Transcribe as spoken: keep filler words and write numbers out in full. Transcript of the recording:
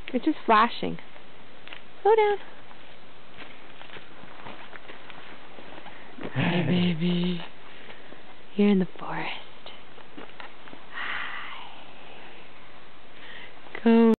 It's just flashing. Slow down. Hi, baby. You're in the forest. Hi. Go.